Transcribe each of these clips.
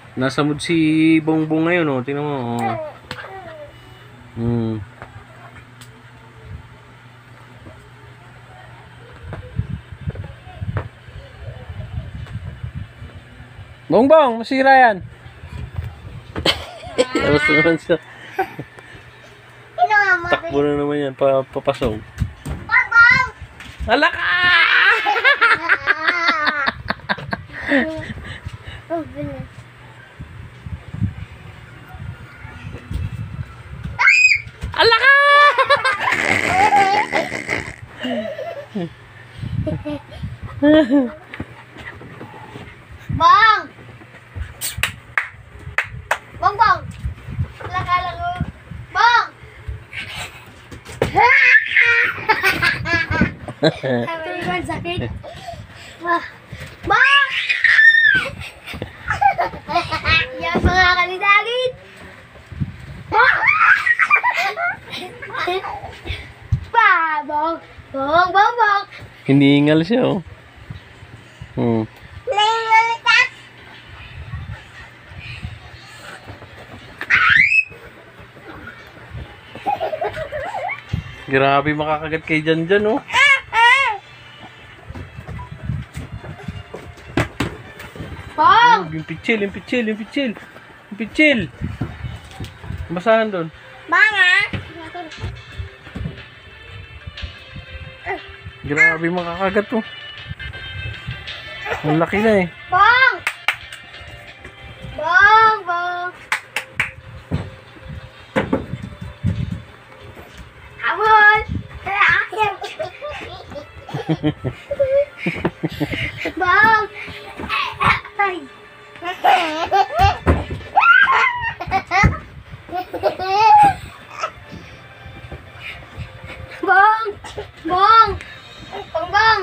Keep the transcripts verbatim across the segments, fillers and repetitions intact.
Nasa mood si Bongbong ngayon, oh. Tingnan mo, oh. Hmm. Bongbong, masira yan. Tapos naman siya. Takbo na naman yan, pa papasok. Bongbong! Hala ka! Hala ka! Bong! Bongbong! Laka ko. Bong! Sabi ko, sakit. Bong! Yan mga kalidagit. Pa, bong! Bong, bong, bong! Hinihingal siya, oh. Hmm. Grabe makakagat kay Jan Jan, oh. Bong! Oh, yung pitsil, yung pitsil, yung pitsil. Yung pitsil. Basahan doon. Mga! Grabe makakagat, oh. Ang laki na, eh. Bong! Bong, bong! Habol! Bong! Ay! Bong! Bong! Bongbong!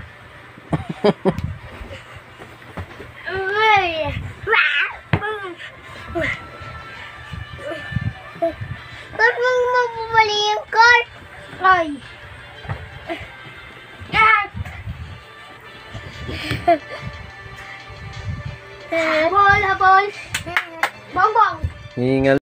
Uy! Ba't mo mabubali yung card? Ay! Habol! Habol! Bongbong! Hihingal.